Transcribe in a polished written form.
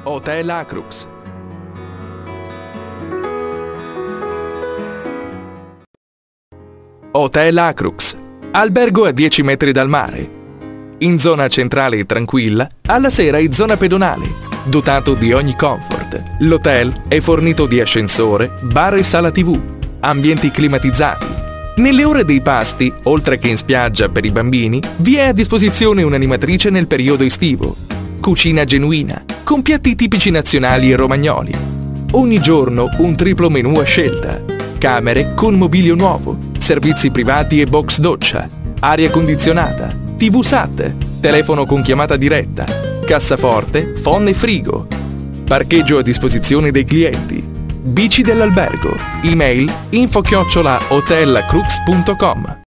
Hotel Acrux. Hotel Acrux. Albergo a 10 metri dal mare. In zona centrale e tranquilla, alla sera in zona pedonale. Dotato di ogni comfort. L'hotel è fornito di ascensore, bar e sala TV. Ambienti climatizzati. Nelle ore dei pasti, oltre che in spiaggia per i bambini, vi è a disposizione un'animatrice nel periodo estivo. Cucina genuina, con piatti tipici nazionali e romagnoli. Ogni giorno un triplo menù a scelta. Camere con mobilio nuovo, servizi privati e box doccia, aria condizionata, TV SAT, telefono con chiamata diretta, cassaforte, phon e frigo. Parcheggio a disposizione dei clienti. Bici dell'albergo. Email info@hotelacrux.com.